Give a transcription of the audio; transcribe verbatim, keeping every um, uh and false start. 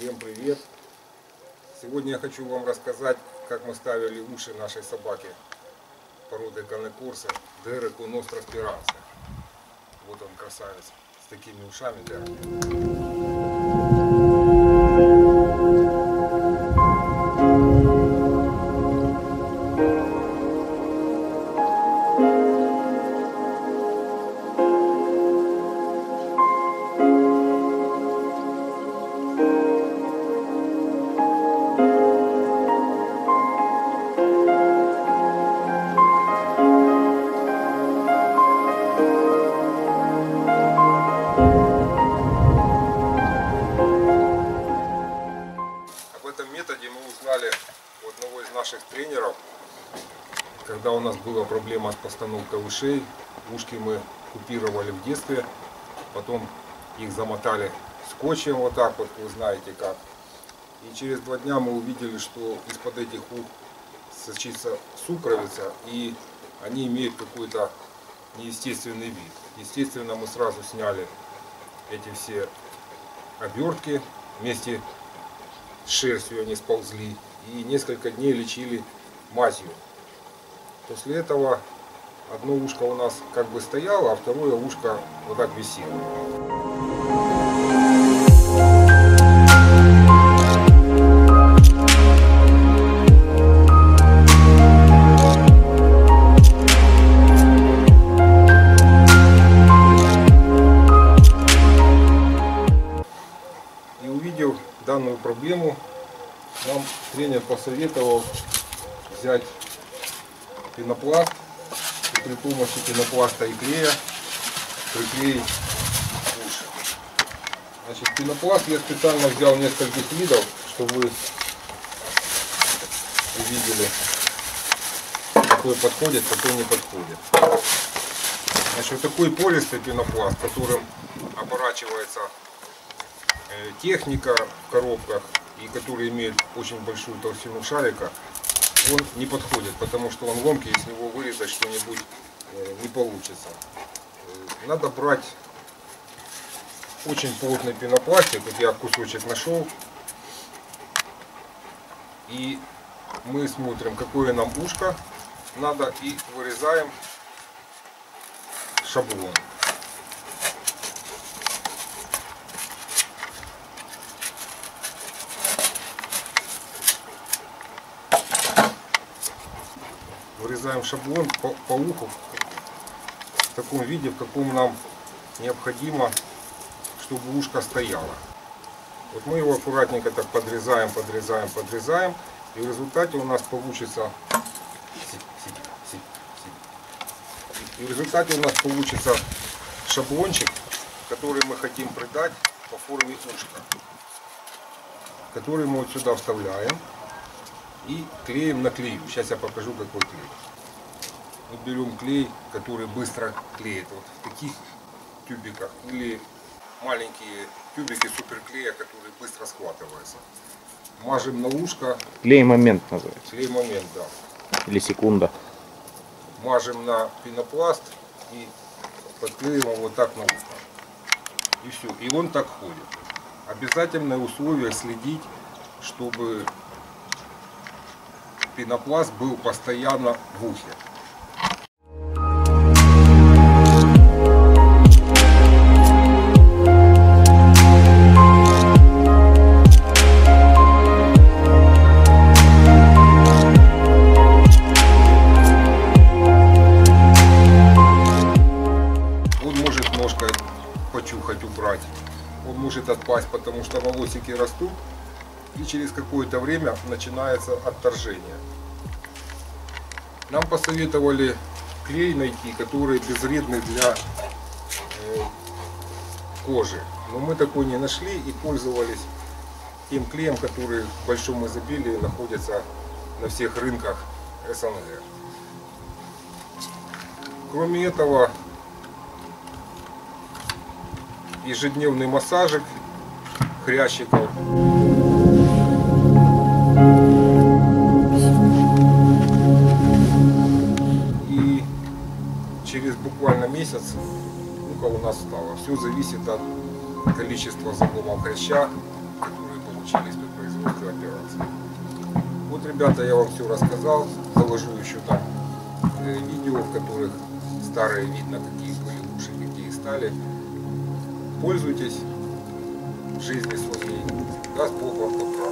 Всем привет! Сегодня я хочу вам рассказать, как мы ставили уши нашей собаки породы Cane Corso Дереку Ностра Спиранца. Вот он, красавец, с такими ушами Дерек. Об этом методе мы узнали у одного из наших тренеров, когда у нас была проблема с постановкой ушей. Ушки мы купировали в детстве, потом их замотали скотчем, вот так вот, вы знаете как. И через два дня мы увидели, что из-под этих ух сочится сукровица, и они имеют какой-то неестественный вид. Естественно, мы сразу сняли эти все обертки, вместе с шерстью они сползли, и несколько дней лечили мазью. После этого одно ушко у нас как бы стояло, а второе ушко вот так висело. И увидев данную проблему, нам тренер посоветовал взять пенопласт и при помощи пенопласта и клея приклеить уши. Значит, пенопласт я специально взял нескольких видов, чтобы вы увидели, какой подходит, какой не подходит. Значит, вот такой пористый пенопласт, которым оборачивается техника в коробках и который имеет очень большую толщину шарика, он не подходит, потому что он ломкий, и с него вырезать что-нибудь не получится. Надо брать очень плотный пенопластик. Вот я кусочек нашел, и мы смотрим, какое нам ушко надо, и вырезаем шаблон. Вырезаем шаблон по, по уху в таком виде, в каком нам необходимо, чтобы ушко стояло. Вот мы его аккуратненько так подрезаем, подрезаем, подрезаем, и в результате у нас получится и в результате у нас получится шаблончик, который мы хотим придать по форме ушка, который мы вот сюда вставляем и клеим на клею. Сейчас я покажу, какой клей. Мы берем клей, который быстро клеит, вот в таких тюбиках, или маленькие тюбики суперклея, которые быстро схватываются. Мажем на ушко. Клей момент называется. Клей момент, да. Или секунда. Мажем на пенопласт и подклеим его вот так на ушко. И все. И он так ходит. Обязательное условие следить, чтобы пенопласт был постоянно в ухе. Он может ножкой почухать, убрать. Он может отпасть, потому что волосики растут. И через какое-то время начинается отторжение. Нам посоветовали клей найти, который безвредный для э, кожи. Но мы такой не нашли и пользовались тем клеем, который в большом изобилии находится на всех рынках эс эн гэ. Кроме этого, ежедневный массажик хрящиков. И через буквально месяц ухо у нас стало. Все зависит от количества загомов хряща, которые получаются. научились при производстве операции. Вот, ребята, я вам все рассказал. Заложу еще там э, видео, в которых старые видно, какие были уши, какие стали. Пользуйтесь, в жизни своей. Даст Бог вам поправить.